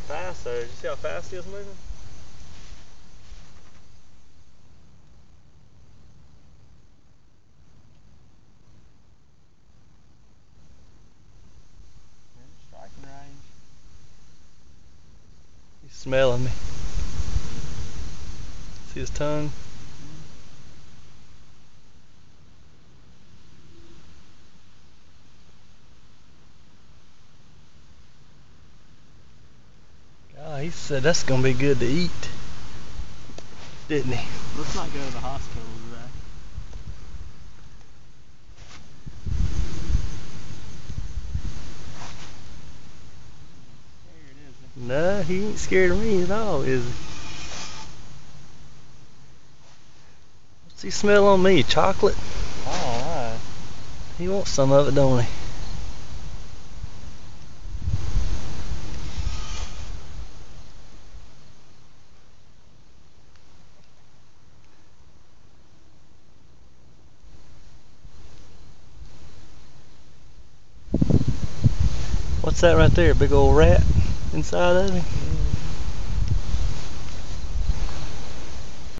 fast though. Did you see how fast he was moving? Striking range. He's smelling me. See his tongue? God, he said that's gonna be good to eat, didn't he? Let's not go to the hospital today. No, he ain't scared of me at all, is he? What's he smell on me? Chocolate? Alright. He wants some of it, don't he? What's that right there? Big old rat inside of him?